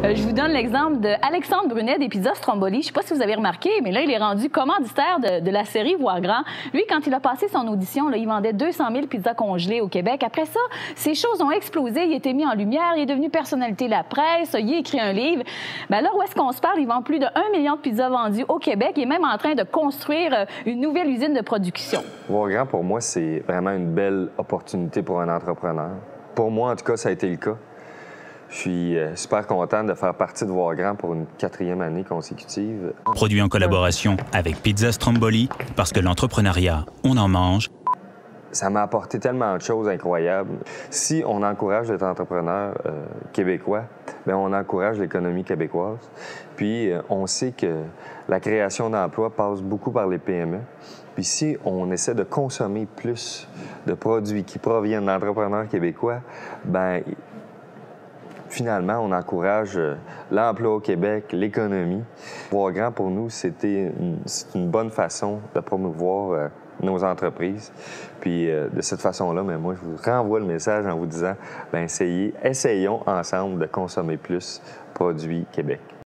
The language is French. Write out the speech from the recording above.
Je vous donne l'exemple d'Alexandre Brunet des Pizzas Stromboli. Je ne sais pas si vous avez remarqué, mais là, il est rendu commanditaire de la série Voir grand. Lui, quand il a passé son audition, là, il vendait 200 000 pizzas congelées au Québec. Après ça, ces choses ont explosé. Il a été mis en lumière. Il est devenu personnalité de la presse. Il a écrit un livre. Bien, là où est-ce qu'on se parle, il vend plus de 1 million de pizzas vendues au Québec. Il est même en train de construire une nouvelle usine de production. Voir grand, pour moi, c'est vraiment une belle opportunité pour un entrepreneur. Pour moi, en tout cas, ça a été le cas. Je suis super content de faire partie de Voir grand pour une 4e année consécutive. Produit en collaboration avec Pizza Stromboli, parce que l'entrepreneuriat, on en mange. Ça m'a apporté tellement de choses incroyables. Si on encourage les entrepreneurs québécois, bien, on encourage l'économie québécoise. Puis, on sait que la création d'emplois passe beaucoup par les PME. Puis si on essaie de consommer plus de produits qui proviennent d'entrepreneurs québécois, bien, finalement, on encourage l'emploi au Québec, l'économie. Voir grand, pour nous, c'est une bonne façon de promouvoir nos entreprises. Puis de cette façon-là, mais moi, je vous renvoie le message en vous disant, bien, essayons ensemble de consommer plus produits Québec.